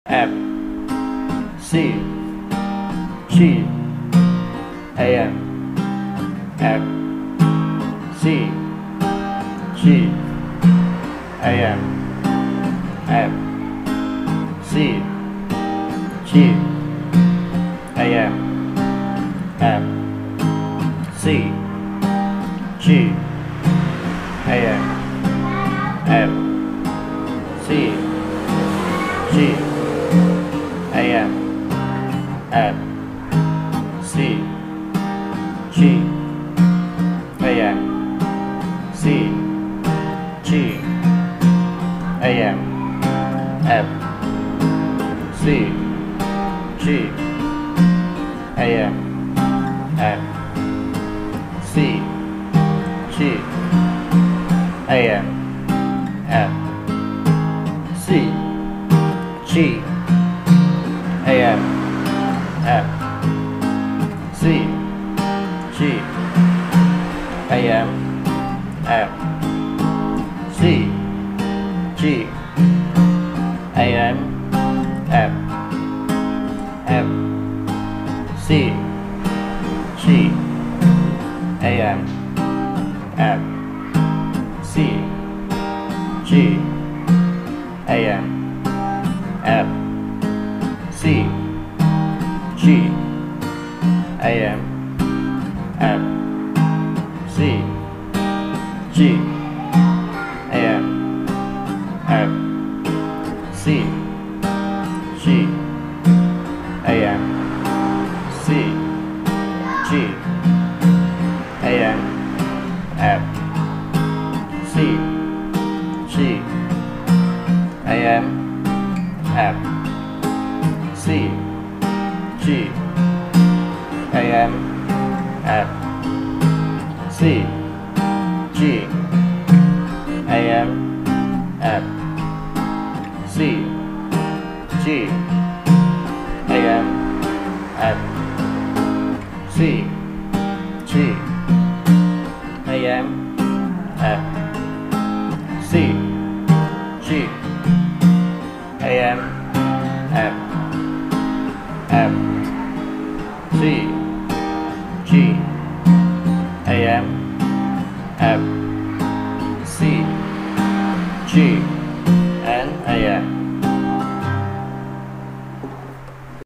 F C G A M F C G A M F C G A M F C G A M F C G A M F C G A M C G A M F C G A M F C G A M F C G A M F C G A M F C G A M F F C G A M F C G A M F C G A M F C G A M F C G A M C G A M F C G A M F C G A M F C G A M F C G A M F C G A M F C G A M F F C G